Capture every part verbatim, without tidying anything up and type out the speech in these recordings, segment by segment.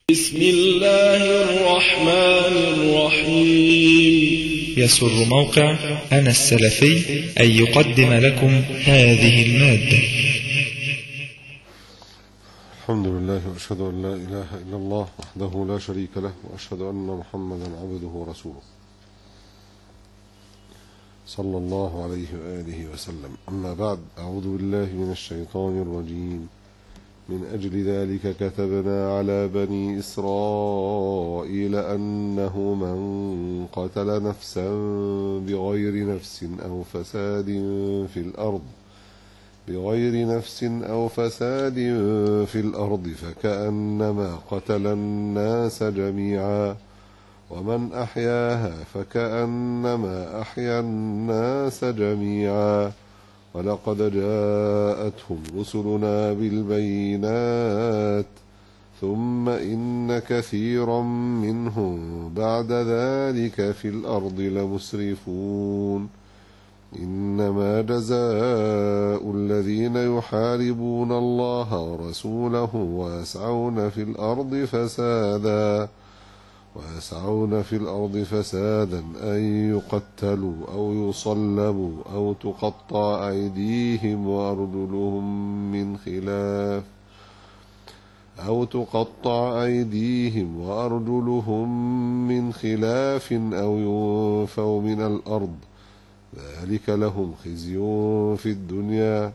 بسم الله الرحمن الرحيم. يسر موقع أنا السلفي أن يقدم لكم هذه المادة. الحمد لله وأشهد أن لا إله إلا الله وحده لا شريك له، وأشهد أن محمدا عبده ورسوله صلى الله عليه وآله وسلم. أما بعد، أعوذ بالله من الشيطان الرجيم. من أجل ذلك كتبنا على بني إسرائيل أنه من قتل نفسا بغير نفس أو فساد في الأرض بغير نفس أو فساد في الأرض فكأنما قتل الناس جميعا، ومن أحياها فكأنما أحيا الناس جميعا، ولقد جاءتهم رسلنا بالبينات ثم إن كثيرا منهم بعد ذلك في الأرض لمسرفون. إنما جزاء الذين يحاربون الله ورسوله ويسعون في الأرض فسادا ويسعون في الأرض فسادا أن يقتلوا أو يصلبوا أو تقطع أيديهم وأرجلهم من خلاف أو تقطع أيديهم وأرجلهم من خلاف أو ينفوا من الأرض، ذلك لهم خزي في الدنيا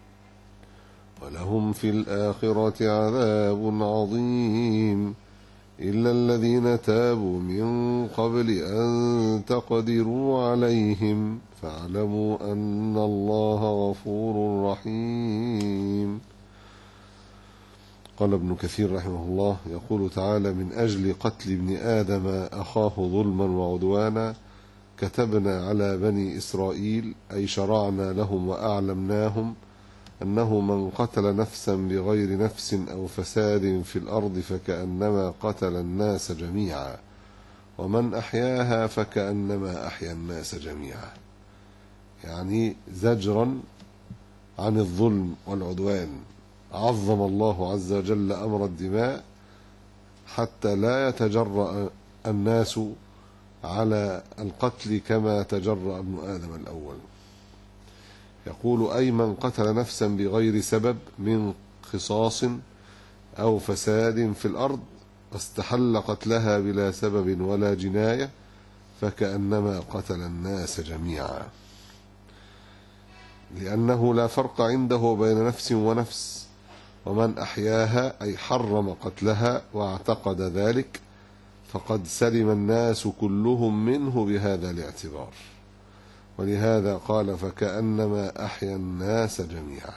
ولهم في الآخرة عذاب عظيم، إلا الذين تابوا من قبل أن تقدروا عليهم فاعلموا أن الله غفور رحيم. قال ابن كثير رحمه الله: يقول تعالى: من أجل قتل ابن آدم أخاه ظلما وعدوانا كتبنا على بني إسرائيل، أي شرعنا لهم وأعلمناهم أنه من قتل نفسا بغير نفس أو فساد في الأرض فكأنما قتل الناس جميعا، ومن أحياها فكأنما أحيا الناس جميعا. يعني زجرا عن الظلم والعدوان، عظم الله عز وجل أمر الدماء حتى لا يتجرأ الناس على القتل كما تجرأ ابن آدم الأول. يقول: أي من قتل نفسا بغير سبب من قصاص أو فساد في الأرض واستحل قتلها بلا سبب ولا جناية فكأنما قتل الناس جميعا، لأنه لا فرق عنده بين نفس ونفس، ومن أحياها أي حرم قتلها واعتقد ذلك فقد سلم الناس كلهم منه بهذا الاعتبار، ولهذا قال: فكأنما أحيا الناس جميعا.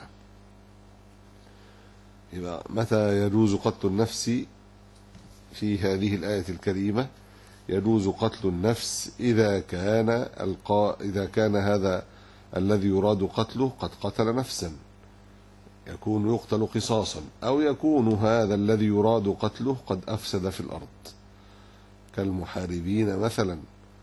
يبقى متى يجوز قتل النفس في هذه الآية الكريمة؟ يجوز قتل النفس إذا كان القا... إذا كان هذا الذي يراد قتله قد قتل نفسا، يكون يقتل قصاصا، أو يكون هذا الذي يراد قتله قد أفسد في الأرض كالمحاربين مثلا،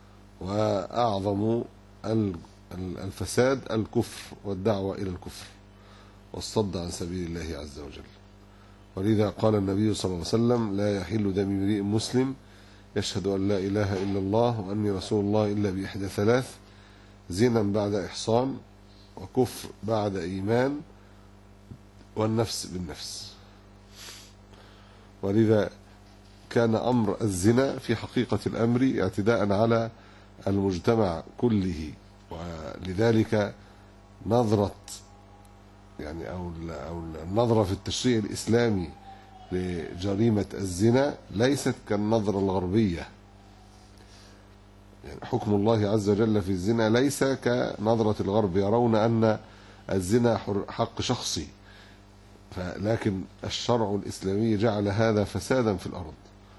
وأعظم الفساد الكفر والدعوة إلى الكفر والصد عن سبيل الله عز وجل. ولذا قال النبي صلى الله عليه وسلم: لا يحل دم امرئ مسلم يشهد أن لا إله إلا الله وأني رسول الله إلا بإحدى ثلاث: زنا بعد إحصان، وكفر بعد إيمان، والنفس بالنفس. ولذا كان أمر الزنا في حقيقة الأمر اعتداء على المجتمع كله، ولذلك نظرة يعني أو أو النظرة في التشريع الإسلامي لجريمة الزنا ليست كالنظرة الغربية. يعني حكم الله عز وجل في الزنا ليس كنظرة الغرب، يرون أن الزنا حق شخصي، لكن الشرع الإسلامي جعل هذا فسادا في الأرض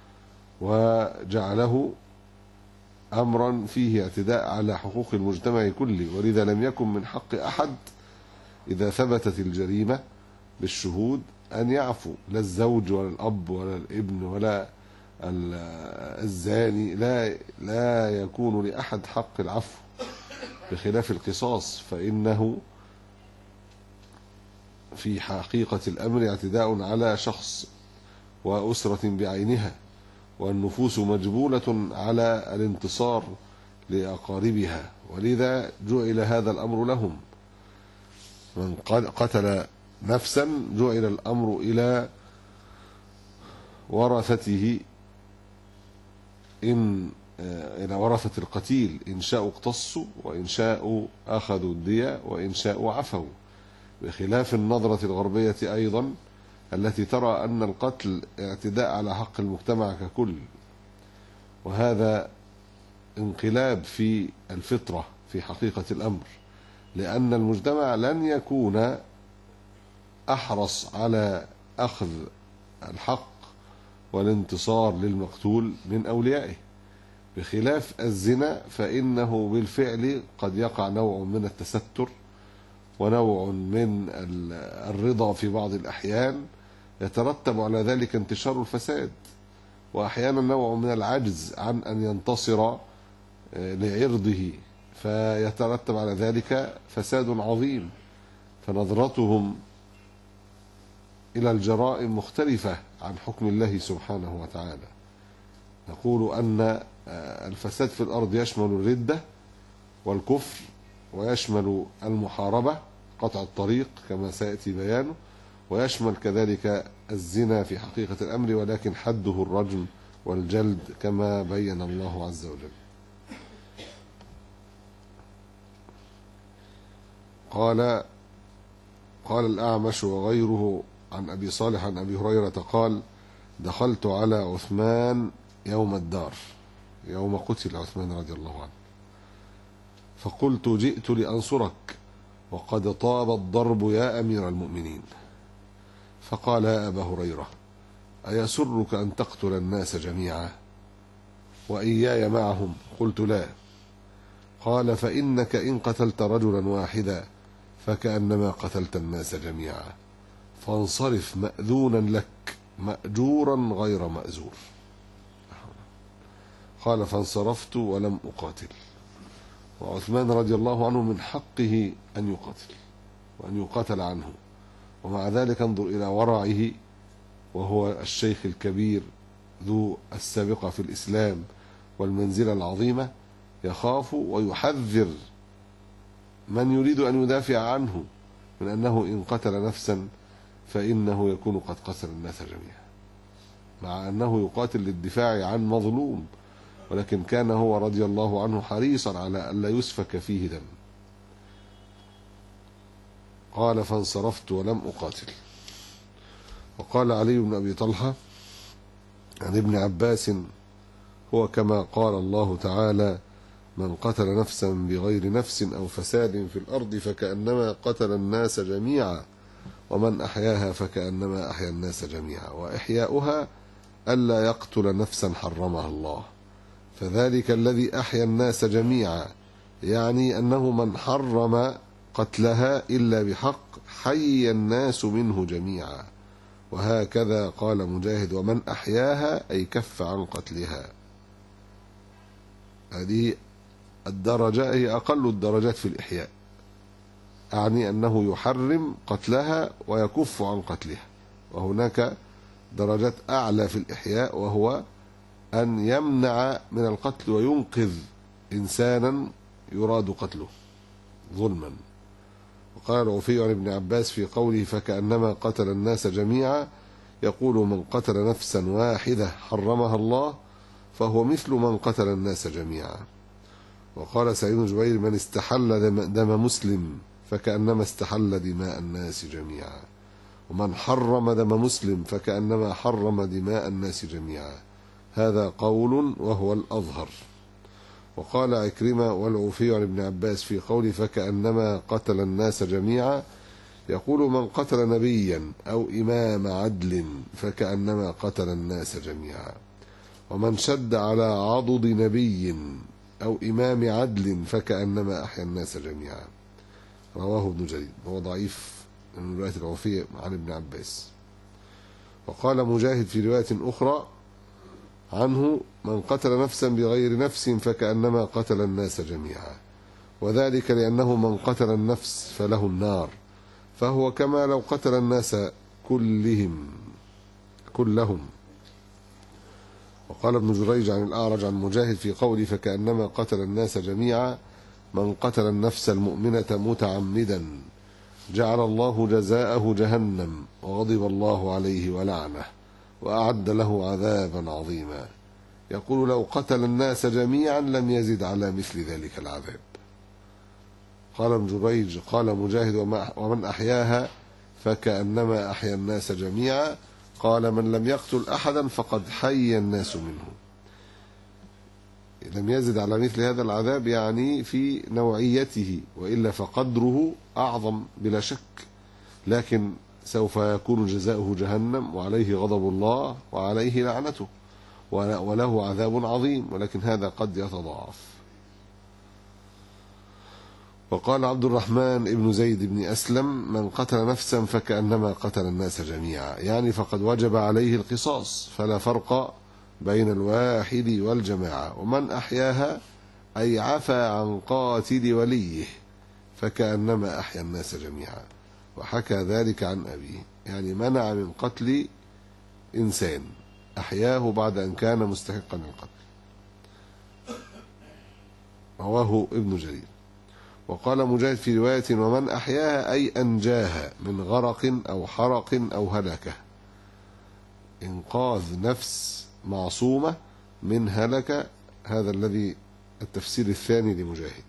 وجعله أمرا فيه اعتداء على حقوق المجتمع كله. ولذا لم يكن من حق أحد إذا ثبتت الجريمة بالشهود أن يعفو، لا الزوج ولا الأب ولا الابن ولا الزاني، لا لا يكون لأحد حق العفو، بخلاف القصاص فإنه في حقيقة الأمر اعتداء على شخص وأسرة بعينها، والنفوس مجبولة على الانتصار لأقاربها، ولذا جعل هذا الأمر لهم. من قتل نفسا جعل الأمر إلى ورثته، إن إلى ورثة القتيل، إن شاءوا اقتصوا وإن شاءوا أخذوا الدية وإن شاءوا عفوا، بخلاف النظرة الغربية أيضا التي ترى أن القتل اعتداء على حق المجتمع ككل، وهذا انقلاب في الفطرة في حقيقة الأمر، لأن المجتمع لن يكون أحرص على أخذ الحق والانتصار للمقتول من أوليائه، بخلاف الزنا فإنه بالفعل قد يقع نوع من التستر ونوع من الرضا في بعض الأحيان، يترتب على ذلك انتشار الفساد، وأحيانا نوع من العجز عن أن ينتصر لعرضه، فيترتب على ذلك فساد عظيم. فنظرتهم إلى الجرائم مختلفة عن حكم الله سبحانه وتعالى. نقول أن الفساد في الأرض يشمل الردة والكفر، ويشمل المحاربة قطع الطريق كما سيأتي بيانه، ويشمل كذلك الزنا في حقيقة الأمر، ولكن حده الرجم والجلد كما بين الله عز وجل. قال قال الأعمش وغيره عن أبي صالح عن أبي هريرة قال: دخلت على عثمان يوم الدار، يوم قتل عثمان رضي الله عنه، فقلت: جئت لأنصرك وقد طاب الضرب يا أمير المؤمنين. فقال: يا أبا هريرة، أيسرك أن تقتل الناس جميعا وإياي معهم؟ قلت: لا. قال: فإنك إن قتلت رجلا واحدا فكأنما قتلت الناس جميعا، فانصرف مأذونا لك مأجورا غير مأزور. قال: فانصرفت ولم أقاتل. وعثمان رضي الله عنه من حقه أن يقاتل وأن يقاتل عنه، ومع ذلك انظر إلى ورعه، وهو الشيخ الكبير ذو السابقة في الإسلام والمنزلة العظيمة، يخاف ويحذر من يريد أن يدافع عنه من أنه إن قتل نفسا فإنه يكون قد قتل الناس جميعا، مع أنه يقاتل للدفاع عن مظلوم، ولكن كان هو رضي الله عنه حريصا على ألا يسفك فيه دم. قال: فانصرفت ولم أقاتل. وقال علي بن أبي طلحة عن ابن عباس: هو كما قال الله تعالى: من قتل نفسا بغير نفس أو فساد في الأرض فكأنما قتل الناس جميعا، ومن أحياها فكأنما أحيا الناس جميعا، وإحياؤها ألا يقتل نفسا حرمها الله، فذلك الذي أحيا الناس جميعا، يعني أنه من حرم قتلها إلا بحق حي الناس منه جميعا. وهكذا قال مجاهد: ومن أحياها أي كف عن قتلها. هذه الدرجة هي أقل الدرجات في الإحياء، أعني أنه يحرم قتلها ويكف عن قتلها. وهناك درجات أعلى في الإحياء، وهو أن يمنع من القتل وينقذ إنسانا يراد قتله ظلما. وقال العوفي عن ابن عباس في قوله: فكأنما قتل الناس جميعا، يقول: من قتل نفسا واحدة حرمها الله فهو مثل من قتل الناس جميعا. وقال سعيد بن جبير: من استحل دم, دم مسلم فكأنما استحل دماء الناس جميعا، ومن حرم دم مسلم فكأنما حرم دماء الناس جميعا. هذا قول وهو الأظهر. وقال عكرمة والعوفي عن ابن عباس في قول: فكأنما قتل الناس جميعا، يقول: من قتل نبيا أو إمام عدل فكأنما قتل الناس جميعا، ومن شد على عضد نبي أو إمام عدل فكأنما أحيا الناس جميعا. رواه ابن جرير، وهو ضعيف من رواية العوفي عن ابن عباس. وقال مجاهد في رواية أخرى عنه: من قتل نفسا بغير نفس فكأنما قتل الناس جميعا، وذلك لأنه من قتل النفس فله النار، فهو كما لو قتل الناس كلهم كلهم. وقال ابن جريج عن الأعرج عن مجاهد في قوله فكأنما قتل الناس جميعا من قتل النفس المؤمنة متعمدا جعل الله جزاءه جهنم وغضب الله عليه ولعنه وأعد له عذابا عظيما. يقول لو قتل الناس جميعا لم يزد على مثل ذلك العذاب. قال ابن جريج قال مجاهد ومن أحياها فكأنما أحيا الناس جميعا قال من لم يقتل أحدا فقد حي الناس منه. لم يزد على مثل هذا العذاب يعني في نوعيته، وإلا فقدره أعظم بلا شك، لكن سوف يكون جزاؤه جهنم وعليه غضب الله وعليه لعنته وله عذاب عظيم، ولكن هذا قد يتضاعف. وقال عبد الرحمن ابن زيد بن أسلم من قتل نفسا فكأنما قتل الناس جميعا، يعني فقد وجب عليه القصاص فلا فرق بين الواحد والجماعة. ومن أحياها أي عفى عن قاتل وليه فكأنما أحيا الناس جميعا، وحكى ذلك عن أبيه، يعني منع من قتل إنسان أحياه بعد أن كان مستحقا للقتل. رواه ابن جرير. وقال مجاهد في رواية ومن أحياها أي أنجاها من غرق أو حرق أو هلكة، إنقاذ نفس معصومة من هلكة، هذا الذي التفسير الثاني لمجاهد.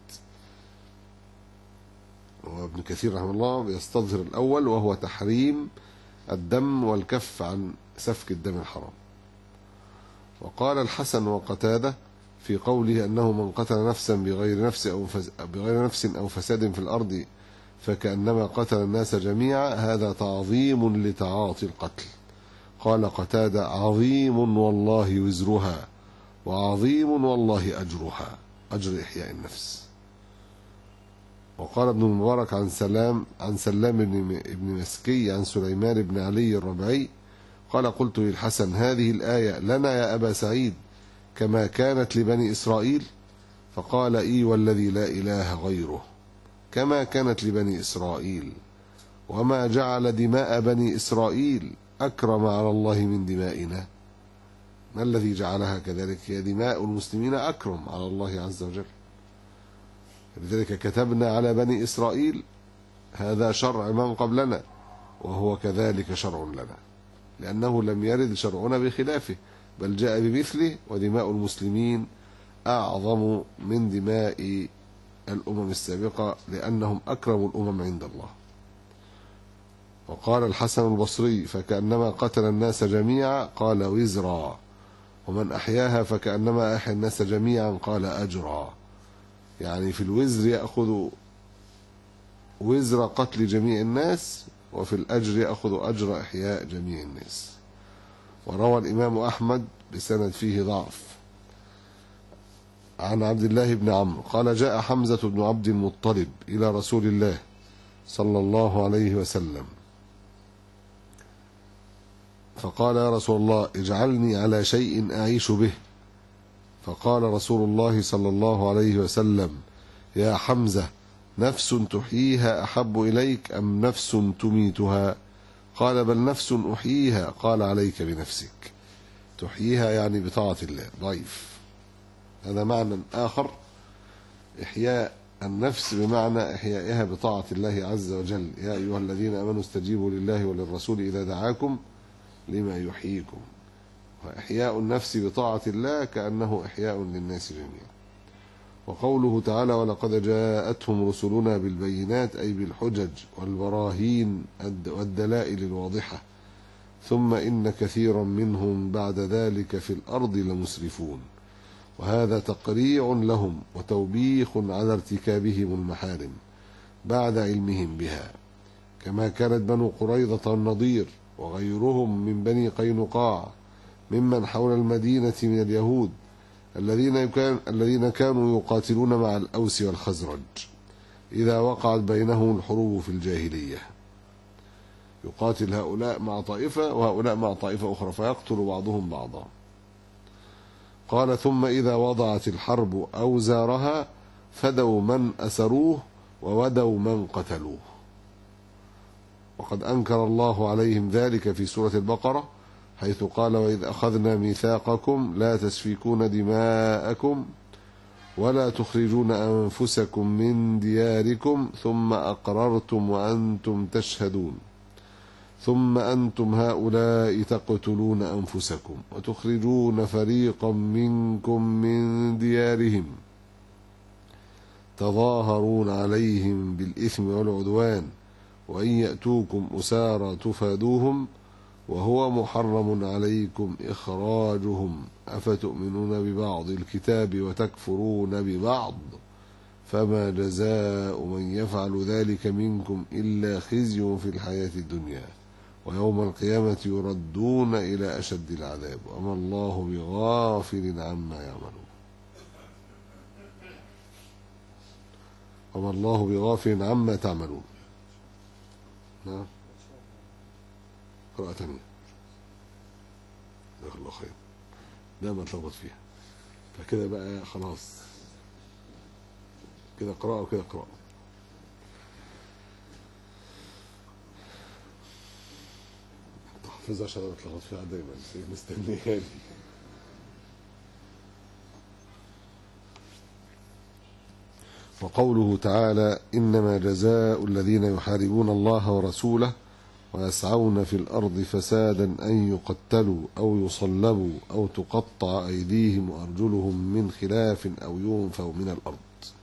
وابن كثير رحمه الله يستظهر الأول وهو تحريم الدم والكف عن سفك الدم الحرام. وقال الحسن وقتادة في قوله أنه من قتل نفسا بغير نفس أو بغير نفس أو فساد في الأرض فكأنما قتل الناس جميعا، هذا تعظيم لتعاطي القتل. قال قتادة عظيم والله وزرها وعظيم والله أجرها، أجر إحياء النفس. وقال ابن المبارك عن سلام عن سلام بن مسكي عن سليمان بن علي الربعي قال قلت للحسن هذه الآية لنا يا أبا سعيد كما كانت لبني إسرائيل؟ فقال إي والذي لا إله غيره كما كانت لبني إسرائيل، وما جعل دماء بني إسرائيل أكرم على الله من دمائنا. ما الذي جعلها كذلك؟ هي دماء المسلمين أكرم على الله عز وجل، لذلك كتبنا على بني إسرائيل، هذا شرع من قبلنا وهو كذلك شرع لنا، لأنه لم يرد شرعنا بخلافه بل جاء بمثله، ودماء المسلمين أعظم من دماء الأمم السابقة لأنهم أكرم الأمم عند الله. وقال الحسن البصري فكأنما قتل الناس جميعا قال وزرا، ومن أحياها فكأنما أحيا الناس جميعا قال أجرا، يعني في الوزر يأخذ وزر قتل جميع الناس، وفي الأجر يأخذ أجر إحياء جميع الناس. وروى الإمام أحمد بسند فيه ضعف عن عبد الله بن عمرو قال جاء حمزة بن عبد المطلب إلى رسول الله صلى الله عليه وسلم فقال يا رسول الله اجعلني على شيء أعيش به، فقال رسول الله صلى الله عليه وسلم يا حمزة نفس تحييها أحب إليك أم نفس تميتها؟ قال بل نفس أحييها. قال عليك بنفسك. تحييها يعني بطاعة الله. ضعيف. هذا معنى آخر، إحياء النفس بمعنى إحيائها بطاعة الله عز وجل. يا أيها الذين آمنوا استجيبوا لله وللرسول إذا دعاكم لما يحييكم. وإحياء النفس بطاعة الله كأنه إحياء للناس جميعا. وقوله تعالى ولقد جاءتهم رسلنا بالبينات أي بالحجج والبراهين والدلائل الواضحة، ثم إن كثيرا منهم بعد ذلك في الأرض لمسرفون. وهذا تقريع لهم وتوبيخ على ارتكابهم المحارم بعد علمهم بها، كما كانت بنو قريظة والنضير وغيرهم من بني قينقاع ممن حول المدينة من اليهود الذين كان الذين كانوا يقاتلون مع الأوس والخزرج إذا وقعت بينهم الحروب في الجاهلية. يقاتل هؤلاء مع طائفة وهؤلاء مع طائفة أخرى فيقتل بعضهم بعضا. قال ثم إذا وضعت الحرب أوزارها فدوا من أسروه وودوا من قتلوه. وقد أنكر الله عليهم ذلك في سورة البقرة حيث قال وإذ أخذنا ميثاقكم لا تسفكون دماءكم ولا تخرجون أنفسكم من دياركم ثم أقررتم وأنتم تشهدون ثم أنتم هؤلاء تقتلون أنفسكم وتخرجون فريقا منكم من ديارهم تظاهرون عليهم بالإثم والعدوان وإن يأتوكم أسارى تفادوهم وهو محرم عليكم إخراجهم أفتؤمنون ببعض الكتاب وتكفرون ببعض فما جزاء من يفعل ذلك منكم إلا خزي في الحياة الدنيا ويوم القيامة يردون إلى أشد العذاب وما الله بغافل عما يعملون وما الله بغافل عما تعملون. نعم قراءة ثانية جزاك الله خير دايما اتلخبط فيها فكده بقى خلاص كده قراءة وكده قراءة. تحفظ عشان انا اتلخبط فيها دايما مستنياني. وقوله تعالى إنما جزاء الذين يحاربون الله ورسوله ويسعون في الأرض فسادا أن يقتلوا أو يصلبوا أو تقطع أيديهم وأرجلهم من خلاف أو ينفوا من الأرض.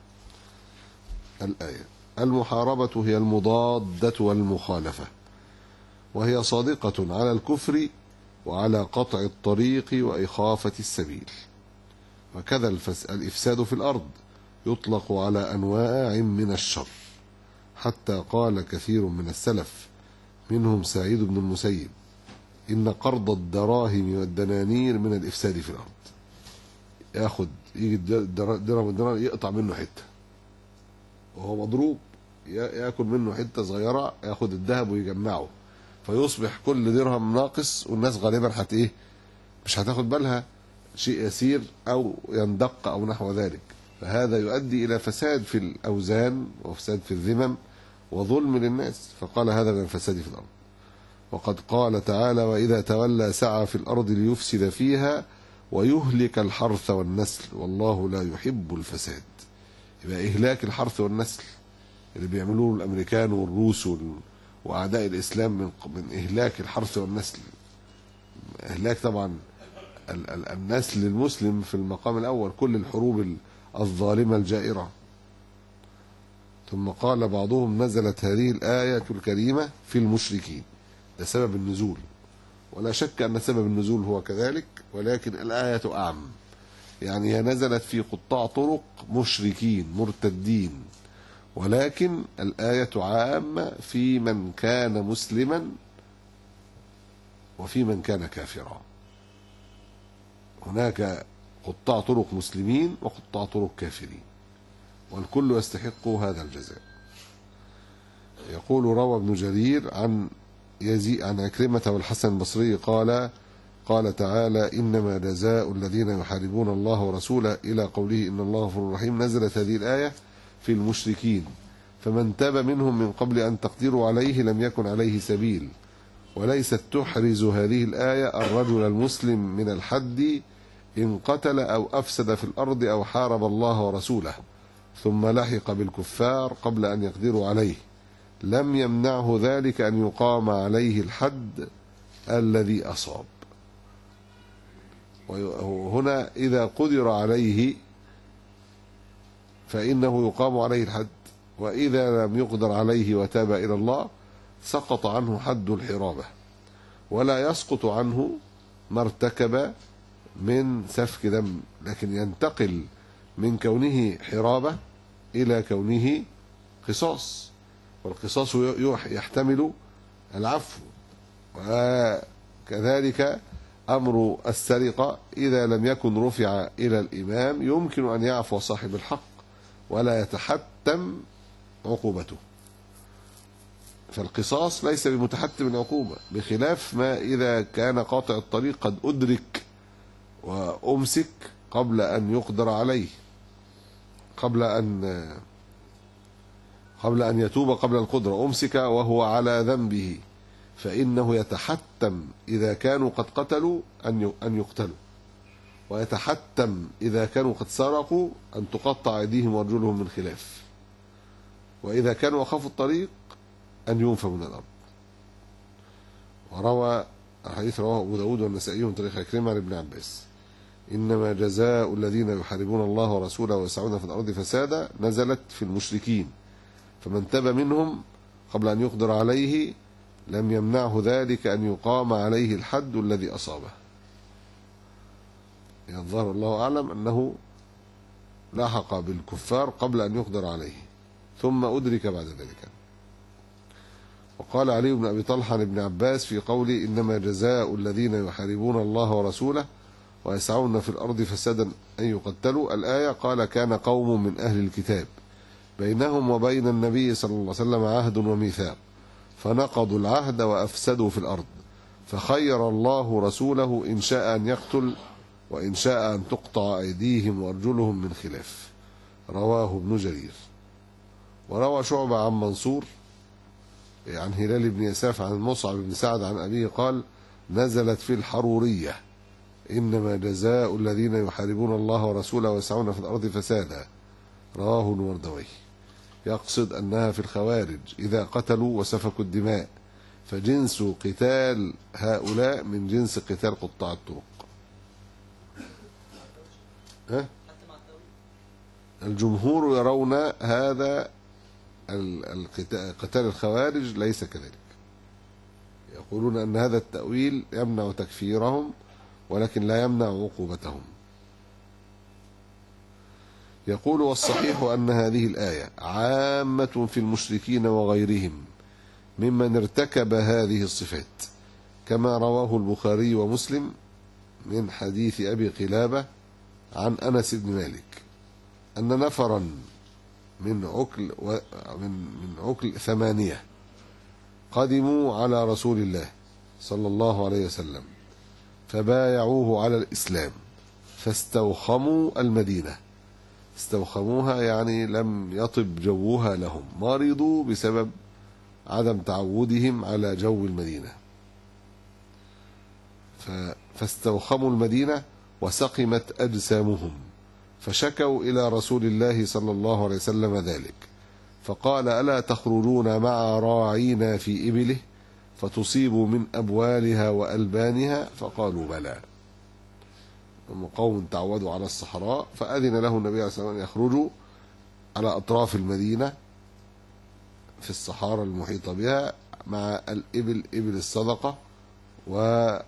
الآية. المحاربة هي المضادة والمخالفة وهي صادقة على الكفر وعلى قطع الطريق وإخافة السبيل. وكذا الإفساد في الأرض يطلق على أنواع من الشر حتى قال كثير من السلف منهم سعيد بن المسيب إن قرض الدراهم والدنانير من الإفساد في الأرض. ياخد يجي الدرهم والدنانير يقطع منه حتة وهو مضروب ياكل منه حتة صغيرة ياخد الذهب ويجمعه فيصبح كل درهم ناقص والناس غالبا حت ايه مش هتاخد بالها شيء يسير أو يندق أو نحو ذلك. فهذا يؤدي إلى فساد في الأوزان وفساد في الذمم وظلم للناس فقال هذا من الفساد في الأرض. وقد قال تعالى وإذا تولى سعى في الأرض ليفسد فيها ويهلك الحرث والنسل والله لا يحب الفساد. يبقى إهلاك الحرث والنسل اللي بيعملوه الأمريكان والروس وأعداء الإسلام من من إهلاك الحرث والنسل. إهلاك طبعا النسل المسلم في المقام الأول كل الحروب الظالمة الجائرة. ثم قال بعضهم نزلت هذه الآية الكريمة في المشركين ده سبب النزول ولا شك أن سبب النزول هو كذلك ولكن الآية أعم يعني هي نزلت في قطاع طرق مشركين مرتدين ولكن الآية عامة في من كان مسلما وفي من كان كافرا. هناك قطاع طرق مسلمين وقطاع طرق كافرين والكل يستحق هذا الجزاء. يقول روى ابن جرير عن يزيد عن عكرمة والحسن البصري قال قال تعالى إنما جزاء الذين يحاربون الله ورسوله إلى قوله إن الله غفور رحيم نزلت هذه الآية في المشركين فمن تاب منهم من قبل أن تقدروا عليه لم يكن عليه سبيل وليست تحرز هذه الآية الرجل المسلم من الحد إن قتل أو أفسد في الأرض أو حارب الله ورسوله ثم لحق بالكفار قبل أن يقدروا عليه لم يمنعه ذلك أن يقام عليه الحد الذي أصاب. وهنا إذا قدر عليه فإنه يقام عليه الحد وإذا لم يقدر عليه وتاب إلى الله سقط عنه حد الحرابة ولا يسقط عنه ما ارتكب من سفك دم لكن ينتقل من كونه حرابة إلى كونه قصاص والقصاص يحتمل العفو. وكذلك أمر السرقة إذا لم يكن رفع إلى الإمام يمكن أن يعفو صاحب الحق ولا يتحتم عقوبته فالقصاص ليس بمتحتم العقوبة بخلاف ما إذا كان قاطع الطريق قد أدرك وأمسك قبل أن يقدر عليه قبل أن قبل أن يتوب قبل القدرة أمسك وهو على ذنبه فإنه يتحتم إذا كانوا قد قتلوا أن يقتلوا، ويتحتم إذا كانوا قد سرقوا أن تقطع أيديهم وأرجلهم من خلاف، وإذا كانوا أخافوا الطريق أن ينفوا من الأرض. وروى الحديث رواه أبو داود والنسائي من طريق عكرمة عن ابن عباس: إنما جزاء الذين يحاربون الله ورسوله ويسعون في الأرض فسادا نزلت في المشركين، فمن تاب منهم قبل أن يقدر عليه لم يمنعه ذلك أن يقام عليه الحد الذي أصابه. يعني الظاهر الله أعلم أنه لاحق بالكفار قبل أن يقدر عليه ثم أدرك بعد ذلك. وقال علي بن أبي طلحة لابن عباس في قوله: إنما جزاء الذين يحاربون الله ورسوله ويسعون في الأرض فسادا أن يقتلوا، الآية: قال كان قوم من أهل الكتاب بينهم وبين النبي صلى الله عليه وسلم عهد وميثاق فنقضوا العهد وأفسدوا في الأرض، فخير الله رسوله إن شاء أن يقتل وإن شاء أن تقطع أيديهم وأرجلهم من خلاف. رواه ابن جرير. وروى شعبة عن منصور عن هلال بن يساف عن مصعب بن سعد عن أبيه قال: نزلت في الحرورية: إنما جزاء الذين يحاربون الله ورسوله ويسعون في الأرض فسادا. رواه الوردوي. يقصد أنها في الخوارج إذا قتلوا وسفكوا الدماء، فجنس قتال هؤلاء من جنس قتال قطاع الطرق. ها؟ الجمهور يرون هذا قتال الخوارج ليس كذلك، يقولون أن هذا التأويل يمنع تكفيرهم ولكن لا يمنع عقوبتهم. يقول: والصحيح أن هذه الآية عامة في المشركين وغيرهم ممن ارتكب هذه الصفات، كما رواه البخاري ومسلم من حديث أبي قلابة عن أنس بن مالك أن نفرا من عكل من من عكل ثمانية قدموا على رسول الله صلى الله عليه وسلم فبايعوه على الإسلام فاستوخموا المدينة. استوخموها يعني لم يطب جوها لهم، مرضوا بسبب عدم تعودهم على جو المدينة، فاستوخموا المدينة وسقمت أجسامهم، فشكوا إلى رسول الله صلى الله عليه وسلم ذلك، فقال: ألا تخرجون مع راعينا في إبله فتصيبوا من أبوالها وألبانها؟ فقالوا: بلى. هم قوم تعودوا على الصحراء، فأذن له النبي عليه الصلاة والسلام أن يخرجوا على أطراف المدينة في الصحارى المحيطة بها مع الإبل، إبل الصدقة، ومع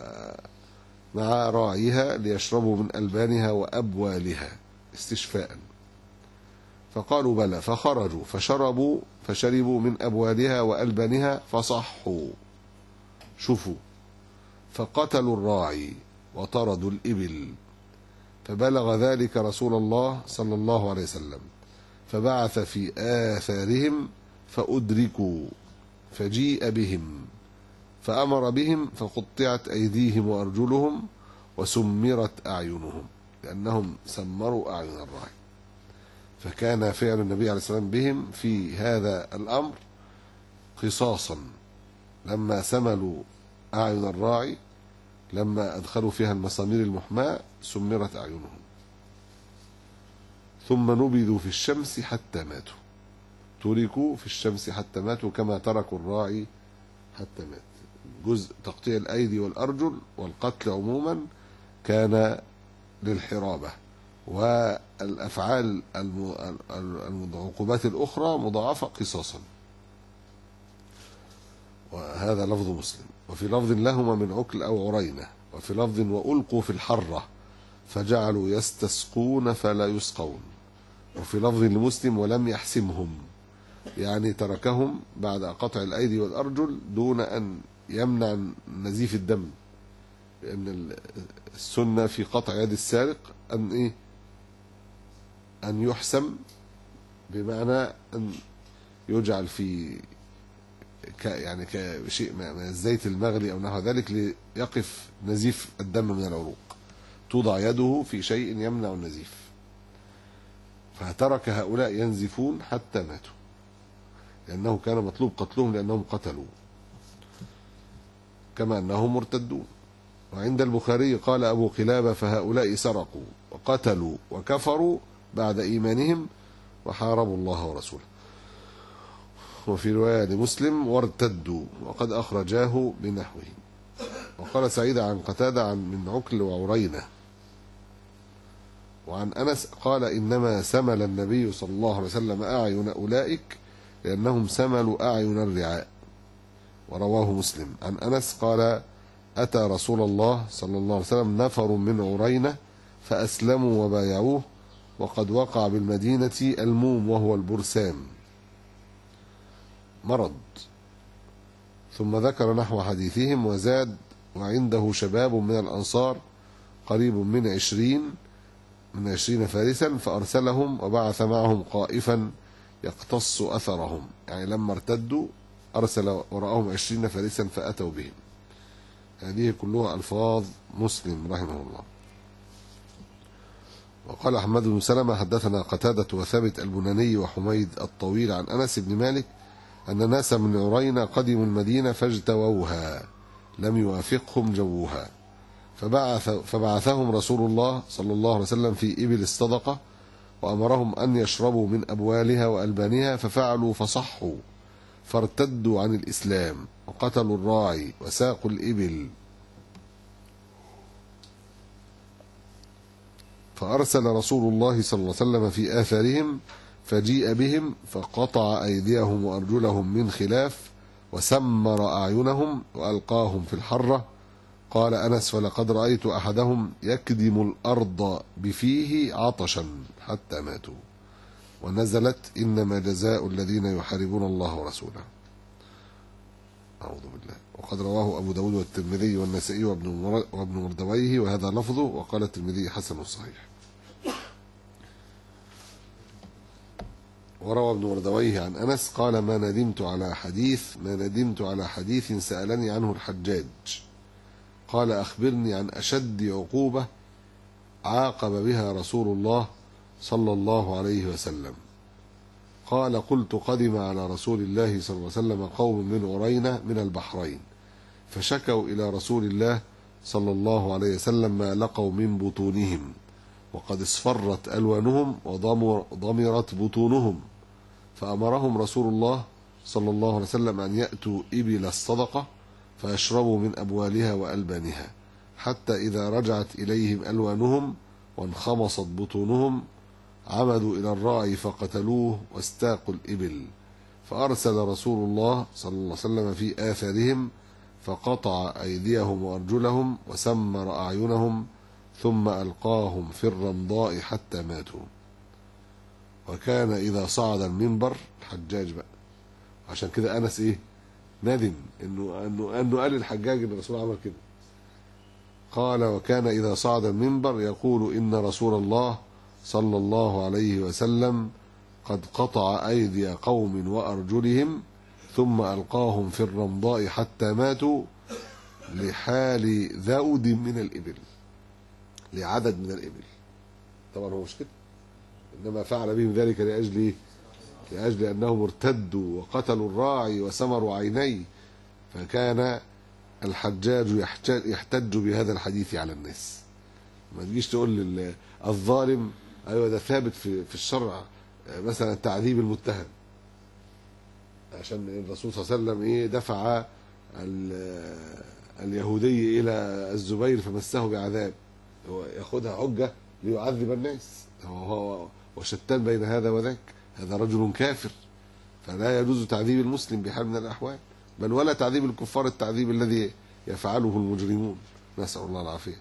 راعيها ليشربوا من ألبانها وأبوالها استشفاء. فقالوا: بلى. فخرجوا فشربوا فشربوا من أبوالها وألبانها فصحوا. شوفوا، فقتلوا الراعي وطردوا الإبل، فبلغ ذلك رسول الله صلى الله عليه وسلم، فبعث في آثارهم فأدركوا، فجيء بهم فأمر بهم فقطعت أيديهم وأرجلهم وسمرت أعينهم، لأنهم سمروا أعين الراعي. فكان فعل النبي عليه الصلاة والسلام بهم في هذا الأمر قصاصا، لما سملوا أعين الراعي، لما أدخلوا فيها المسامير المحماة سمرت أعينهم، ثم نبذوا في الشمس حتى ماتوا، تركوا في الشمس حتى ماتوا كما تركوا الراعي حتى مات. جزء تقطيع الأيدي والأرجل والقتل عموما كان للحرابة، والأفعال العقوبات الأخرى مضاعفة قصاصا. وهذا لفظ مسلم. وفي لفظ: لهما من عكل أو عرينة. وفي لفظ: وألقوا في الحرة فجعلوا يستسقون فلا يسقون. وفي لفظ لمسلم: ولم يحسمهم، يعني تركهم بعد قطع الأيدي والأرجل دون أن يمنع نزيف الدم، لأن السنة في قطع يد السارق أن إيه؟ أن يحسم، بمعنى أن يجعل في ك يعني كشيء من الزيت المغلي أو نحو ذلك ليقف نزيف الدم من العروق، توضع يده في شيء يمنع النزيف. فترك هؤلاء ينزفون حتى ماتوا، لأنه كان مطلوب قتلهم لأنهم قتلوا. كما أنهم مرتدون. وعند البخاري قال أبو قلابة فهؤلاء سرقوا وقتلوا وكفروا بعد إيمانهم وحاربوا الله ورسوله. وفي رواية لمسلم وارتدوا، وقد أخرجاه بنحوه. وقال سعيد عن قتادة عن من عكل وعرينة. وعن أنس قال إنما سمل النبي صلى الله عليه وسلم أعين أولئك لأنهم سملوا أعين الرعاء. ورواه مسلم. عن أنس قال أتى رسول الله صلى الله عليه وسلم نفر من عرينة فأسلموا وبايعوه وقد وقع بالمدينة الموم وهو البرسام مرض، ثم ذكر نحو حديثهم وزاد وعنده شباب من الأنصار قريب من عشرين من عشرين فارسا فأرسلهم وبعث معهم قائفا يقتص أثرهم، يعني لما ارتدوا أرسل وراءهم عشرين فارسا فأتوا بهم. هذه كلها ألفاظ مسلم رحمه الله. وقال أحمد بن سلمة حدثنا قتادة وثابت البناني وحميد الطويل عن أنس بن مالك أن ناسا من عرينة قدموا المدينة فاجتووها لم يوافقهم جوها، فبعث فبعثهم رسول الله صلى الله عليه وسلم في إبل الصدقة وأمرهم أن يشربوا من أبوالها وألبانها، ففعلوا فصحوا فارتدوا عن الإسلام وقتلوا الراعي وساقوا الإبل. فأرسل رسول الله صلى الله عليه وسلم في آثارهم فجيء بهم فقطع أيديهم وأرجلهم من خلاف وسمر أعينهم وألقاهم في الحرة. قال أنس فلقد رأيت أحدهم يكدم الأرض بفيه عطشا حتى ماتوا. ونزلت إنما جزاء الذين يحاربون الله ورسوله. أعوذ بالله. وقد رواه أبو داود والترمذي والنسائي وابن مردويه وهذا لفظه، وقال الترمذي حسن صحيح. وروى ابن مردويه عن أنس قال ما ندمت على حديث ما ندمت على حديث سألني عنه الحجاج قال أخبرني عن أشد عقوبة عاقب بها رسول الله صلى الله عليه وسلم. قال قلت قدم على رسول الله صلى الله عليه وسلم قوم من عرينة من البحرين فشكوا إلى رسول الله صلى الله عليه وسلم ما لقوا من بطونهم وقد اصفرت ألوانهم وضمرت بطونهم، فأمرهم رسول الله صلى الله عليه وسلم أن يأتوا إبل الصدقة فيشربوا من أبوالها وألبانها حتى إذا رجعت إليهم ألوانهم وانخمصت بطونهم عمدوا إلى الراعي فقتلوه واستاقوا الإبل. فأرسل رسول الله صلى الله عليه وسلم في آثارهم فقطع أيديهم وأرجلهم وسمر أعينهم ثم ألقاهم في الرمضاء حتى ماتوا. وكان إذا صعد المنبر الحجاج بقى، عشان كده أنس إيه ندم إنه إنه إنه قال الحجاج إن الرسول عمل كده. قال وكان إذا صعد المنبر يقول إن رسول الله صلى الله عليه وسلم قد قطع أيدي قوم وأرجلهم ثم ألقاهم في الرمضاء حتى ماتوا لحال ذود من الإبل، لعدد من الإبل. طبعا هو مش كده، إنما فعل بهم ذلك لأجل لأجل أنهم ارتدوا وقتلوا الراعي وسمروا عينيه. فكان الحجاج يحتج بهذا الحديث على الناس. ما تجيش تقول الظالم أيوة ده ثابت في في الشرع، مثلا تعذيب المتهم، عشان الرسول صلى الله عليه وسلم إيه دفع اليهودي إلى الزبير فمسه بعذاب، هو ياخدها حجة ليعذب الناس. هو وشتان بين هذا وذاك، هذا رجل كافر فلا يجوز تعذيب المسلم بحال من الأحوال، بل ولا تعذيب الكفار التعذيب الذي يفعله المجرمون، نسأل الله العافية.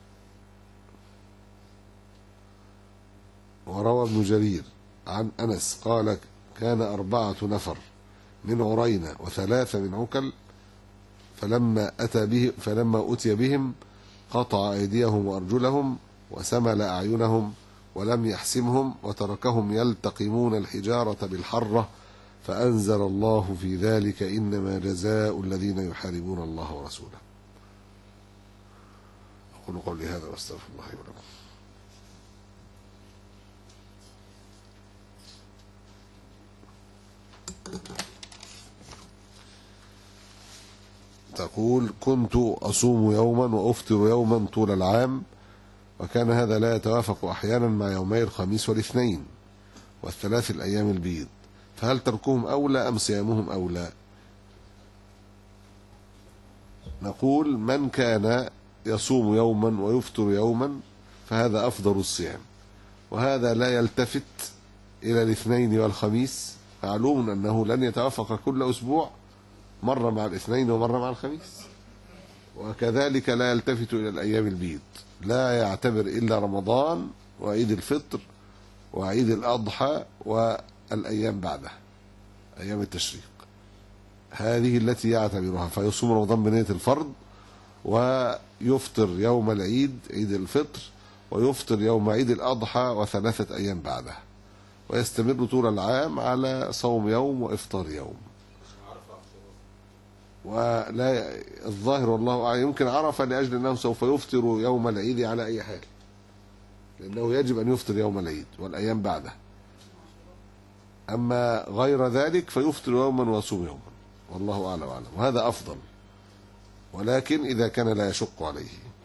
وروى ابن جرير عن أنس قال كان أربعة نفر من عرينة وثلاثة من عكل فلما أتى به فلما أتي بهم قطع أيديهم وأرجلهم وسمل أعينهم ولم يحسمهم وتركهم يلتقمون الحجارة بالحرة، فأنزل الله في ذلك إنما جزاء الذين يحاربون الله ورسوله. أقول قولي هذا واستغفر الله ولكم. طب يقول كنت أصوم يوما وأفطر يوما طول العام، وكان هذا لا يتوافق أحيانا مع يومي الخميس والاثنين والثلاث الأيام البيض، فهل تركهم أولى أم صيامهم أولى؟ نقول من كان يصوم يوما ويفطر يوما فهذا أفضل الصيام، وهذا لا يلتفت إلى الاثنين والخميس، معلوم أنه لن يتوافق كل أسبوع مرة مع الاثنين ومرة مع الخميس، وكذلك لا يلتفت إلى الأيام البيض، لا يعتبر إلا رمضان وعيد الفطر وعيد الأضحى والأيام بعده أيام التشريق، هذه التي يعتبرها، فيصوم رمضان بنية الفرض ويفطر يوم العيد عيد الفطر ويفطر يوم عيد الأضحى وثلاثة أيام بعده، ويستمر طول العام على صوم يوم وإفطار يوم. ولا الظاهر والله أعلم يمكن عرف لأجل أنه سوف يفطر يوم العيد على أي حال، لأنه يجب أن يفطر يوم العيد والأيام بعده، أما غير ذلك فيفطر يوما ويصوم يوما، والله أعلم وأعلم، وهذا أفضل، ولكن إذا كان لا يشق عليه.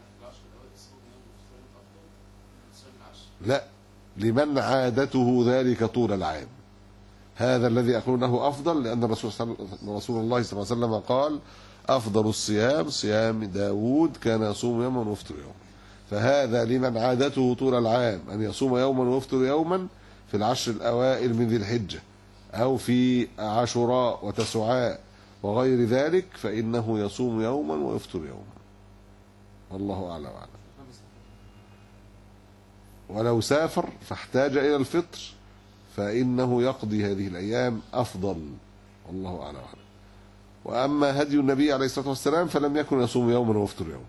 لا، لمن عادته ذلك طول العام، هذا الذي يقول له أفضل، لأن الرسول رسول الله صلى الله عليه وسلم قال أفضل الصيام صيام داود كان يصوم يوما ويفطر يوما، فهذا لمن عادته طول العام أن يصوم يوما ويفطر يوما في العشر الأوائل من ذي الحجة أو في عاشوراء وتسعاء وغير ذلك، فإنه يصوم يوما ويفطر يوما، والله أعلم وأعلم. ولو سافر فاحتاج إلى الفطر فإنه يقضي هذه الأيام أفضل، والله أعلم وأعلم. وأما هدي النبي عليه الصلاة والسلام فلم يكن يصوم يوما ويفطر يوما،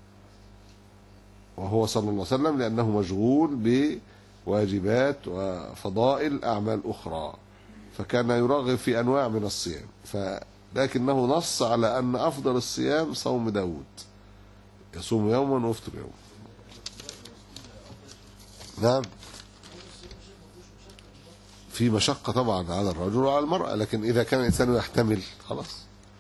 وهو صلى الله عليه وسلم لأنه مشغول بواجبات وفضائل أعمال أخرى، فكان يرغب في أنواع من الصيام، لكنه نص على أن أفضل الصيام صوم داود يصوم يوما ويفطر يوما. نعم، في مشقة طبعا على الرجل وعلى المرأة، لكن إذا كان الإنسان يحتمل خلاص.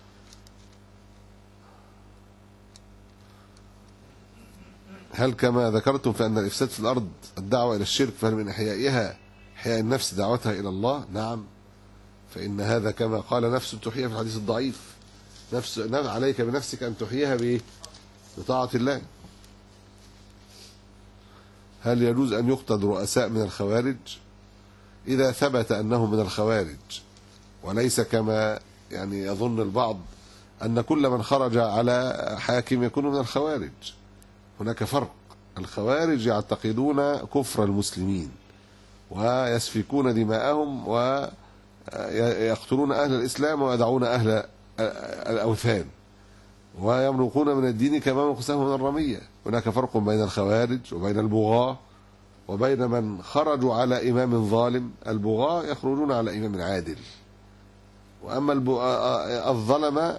هل كما ذكرتم فإن الإفساد في الأرض الدعوة إلى الشرك، فهل من إحيائها إحياء النفس دعوتها إلى الله؟ نعم، فإن هذا كما قال نفس تحييها في الحديث الضعيف، نفس عليك بنفسك أن تحييها بإيه؟ بطاعة الله. هل يجوز أن يقتل رؤساء من الخوارج؟ إذا ثبت أنهم من الخوارج، وليس كما يعني يظن البعض أن كل من خرج على حاكم يكون من الخوارج، هناك فرق. الخوارج يعتقدون كفر المسلمين ويسفكون دماءهم ويقتلون أهل الإسلام ويدعون أهل الأوثان ويمرقون من الدين كما يمرق السهم من الرمية. هناك فرق بين الخوارج وبين البغاة وبين من خرجوا على إمام ظالم. البغاة يخرجون على إمام عادل، وأما الظلمة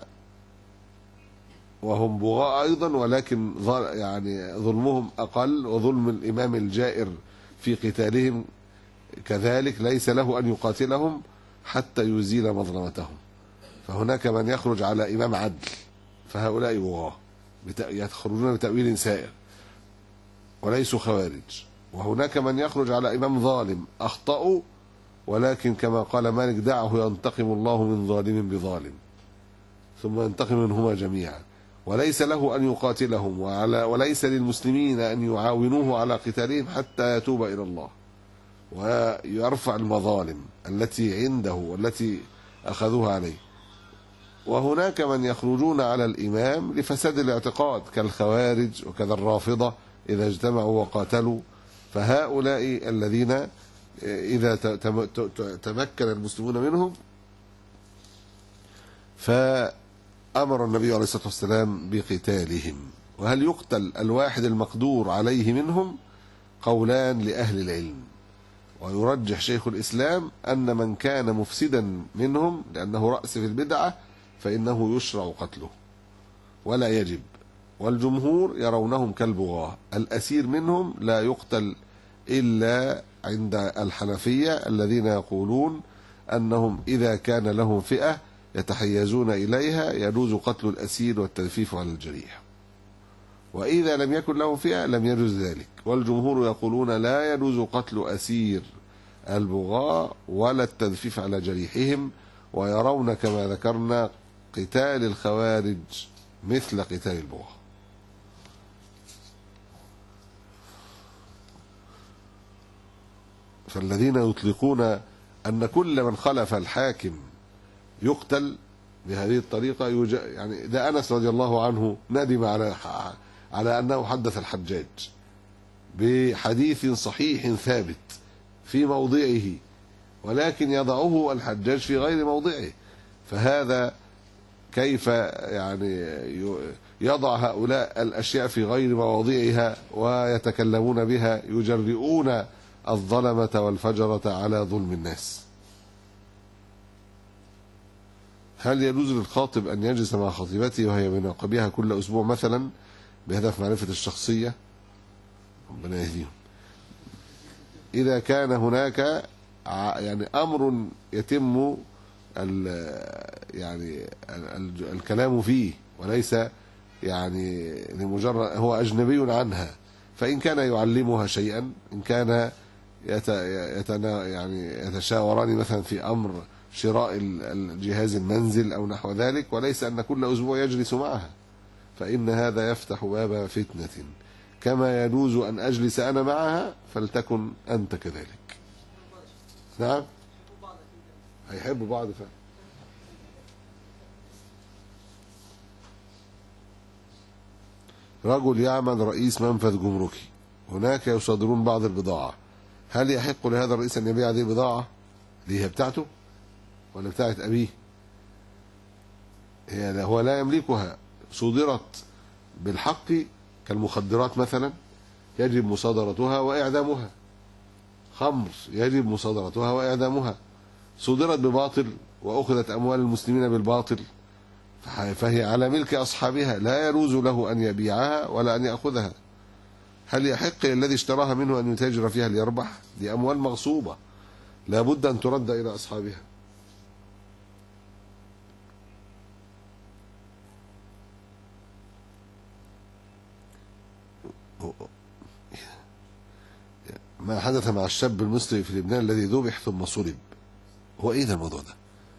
وهم بغاة أيضا، ولكن يعني ظلمهم أقل، وظلم الإمام الجائر في قتالهم كذلك ليس له أن يقاتلهم حتى يزيل مظلمتهم. فهناك من يخرج على إمام عدل فهؤلاء بغاة يخرجون بتأويل سائر وليسوا خوارج، وهناك من يخرج على إمام ظالم أخطأوا، ولكن كما قال مالك دعه ينتقم الله من ظالم بظالم ثم ينتقم منهما جميعا، وليس له أن يقاتلهم وعلى وليس للمسلمين أن يعاونوه على قتالهم حتى يتوب إلى الله ويرفع المظالم التي عنده والتي أخذوها عليه. وهناك من يخرجون على الإمام لفساد الاعتقاد كالخوارج وكذا الرافضة إذا اجتمعوا وقاتلوا، فهؤلاء الذين إذا تمكن المسلمون منهم فأمر النبي عليه الصلاة والسلام بقتالهم. وهل يقتل الواحد المقدور عليه منهم؟ قولان لأهل العلم، ويرجح شيخ الإسلام أن من كان مفسدا منهم لأنه رأس في البدعة فإنه يشرع قتله ولا يجب، والجمهور يرونهم كالبغاة. الأسير منهم لا يقتل إلا عند الحنفية الذين يقولون أنهم إذا كان لهم فئة يتحيزون إليها يجوز قتل الأسير والتلفيف على الجريح، وإذا لم يكن لهم فئة لم يجوز ذلك. والجمهور يقولون لا يجوز قتل أسير البغاة ولا التلفيف على جريحهم، ويرون كما ذكرنا قتال الخوارج مثل قتال البغاة. فالذين يطلقون أن كل من خلف الحاكم يقتل بهذه الطريقة يعني ده أنس رضي الله عنه ندم على على أنه حدث الحجاج بحديث صحيح ثابت في موضعه، ولكن يضعه الحجاج في غير موضعه. فهذا كيف يعني يضع هؤلاء الأشياء في غير مواضعها ويتكلمون بها، يجرئون الظلمة والفجرة على ظلم الناس. هل يجوز للخاطب أن يجلس مع خطيبته وهي بناقبها كل أسبوع مثلا بهدف معرفة الشخصية؟ ربنا يهديهم. إذا كان هناك يعني أمر يتم يعني الكلام فيه وليس يعني لمجرد هو أجنبي عنها، فإن كان يعلمها شيئا، إن كان يتنا يعني يتشاوران مثلا في أمر شراء الجهاز المنزل أو نحو ذلك، وليس أن كل أسبوع يجلس معها، فإن هذا يفتح باب فتنة. كما يجوز أن أجلس أنا معها فلتكن أنت كذلك. نعم هيحبوا بعض فعلا. رجل يعمل رئيس منفذ جمركي، هناك يصادرون بعض البضاعة، هل يحق لهذا الرئيس أن يبيع هذه البضاعة؟ دي هي بتاعته ولا بتاعت أبيه؟ هي هو لا يملكها، صدرت بالحق كالمخدرات مثلا يجب مصادرتها وإعدامها، خمر يجب مصادرتها وإعدامها، صدرت بباطل وأخذت أموال المسلمين بالباطل فهي على ملك أصحابها، لا يجوز له أن يبيعها ولا أن يأخذها. هل يحق الذي اشتراها منه أن يتاجر فيها ليربح؟ دي أموال مغصوبة لا بد أن ترد إلى أصحابها. ما حدث مع الشاب المصري في لبنان الذي ذبح ثم صلب، هو ايه ده الموضوع ده؟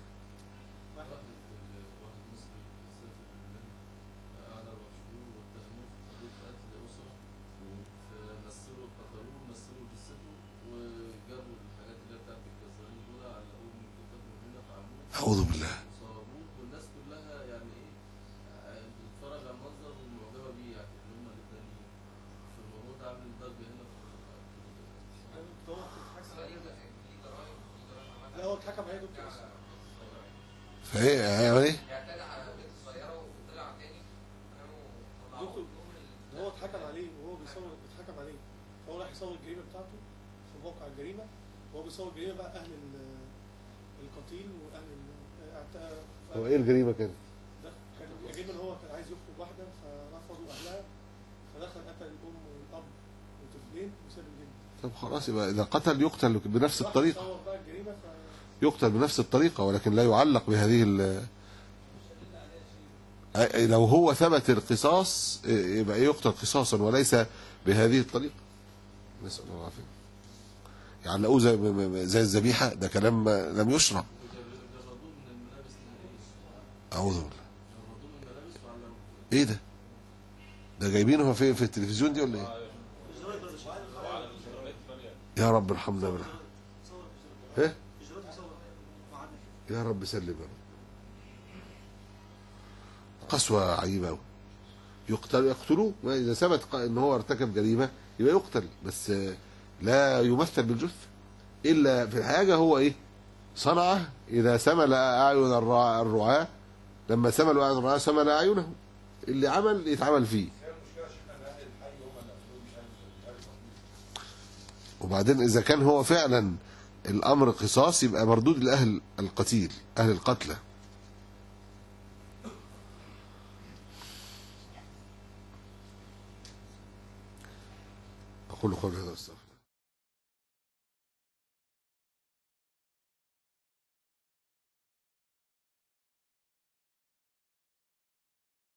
أعوذ بالله. والناس كلها يعني ايه بتتفرج على المنظر ومعجبه بيه، يعني اللي هم اللبنانيين في الموضوع ده عامل ضجه هنا. لا هو اتحكم عليه دكتور فايه هيعمل ايه؟ اعتدى على بنت صغيره وطلع تاني دكتور، هو اتحكم عليه وهو بيصور، اتحكم عليه فهو راح يصور الجريمه بتاعته في موقع الجريمه، وهو بيصور الجريمه بقى اهل القتيل واهل هو ايه الجريمه كانت؟ ده كان الجريمه ان هو كان عايز يخطب واحده فرفضوا اهلها فدخل قتل الام والاب وطفلين وساب الجن. طب خلاص يبقى اذا قتل يقتل بنفس الطريقه. صور بقى الجريمه ف... يقتل بنفس الطريقه، ولكن لا يعلق بهذه ال لو هو ثبت القصاص يبقى يقتل قصاصا وليس بهذه الطريقه. نسأل الله العافيه. يعلقوه زي زي الذبيحه، ده كلام لم يشرع. أعوذ بالله. ايه ده؟ ده جايبينه في في التلفزيون دي ولا ايه؟ يا رب ارحمنا بالله. ايه؟ يا رب سلم يا رب. قسوة عجيبة أوي. يقتل يقتلوه، إذا ثبت ان هو ارتكب جريمة يبقى يقتل، بس لا يمثل بالجثة إلا في حاجة هو ايه؟ صنعه. إذا سمل أعين الرعاة، لما سملوا أعين الرعاة سمل أعينهم، اللي عمل يتعمل فيه. وبعدين إذا كان هو فعلا الأمر قصاص يبقى مردود لأهل القتيل، أهل القتلى. أقول قولي هذا واستغفر